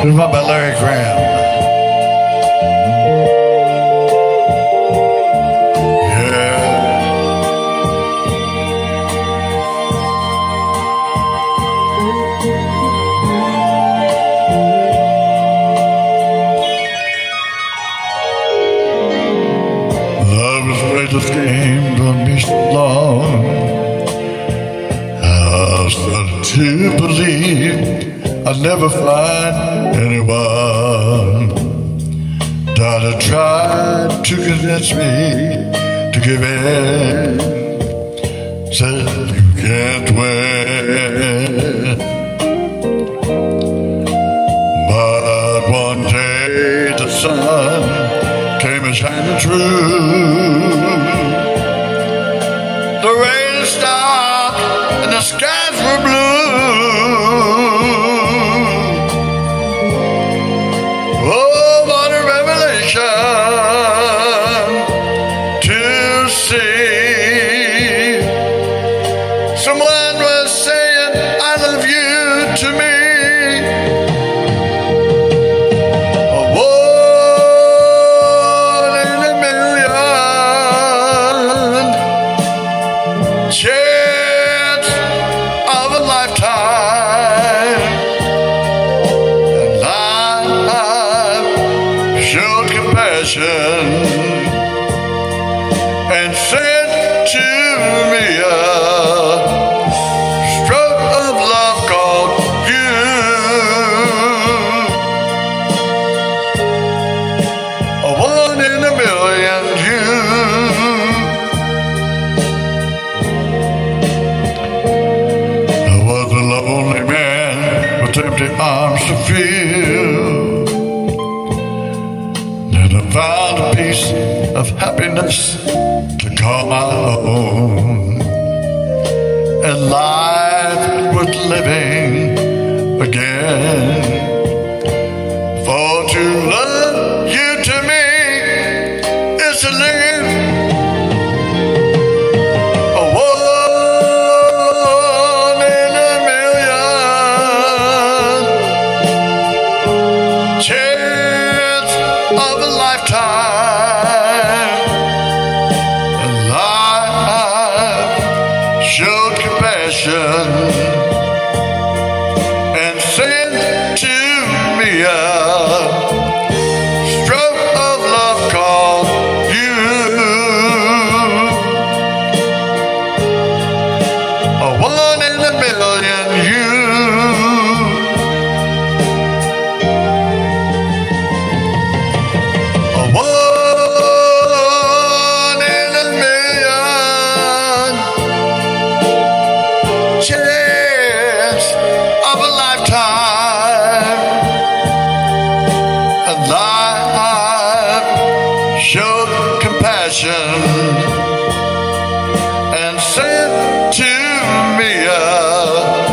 Run by Larry Graham. This game done me so long. I started to believe I'd never find anyone that tried to convince me to give in. Said you can't win. But one day the sun came a shining through. The rain stopped and the skies were blue. Oh, what a revelation to see. Someone was saying, I love you to me. Chance of a lifetime, and life showed compassion and sent to me a stroke of love called you. A one in a million you. Empty arms to fill. Then I found a piece of happiness to call my own, and life worth living again. For to love you to me is to live. Chance of a lifetime, and life showed compassion and sent to me a stroke of love called you. A one in a million you. Chance of a lifetime, and life showed compassion and sent to me a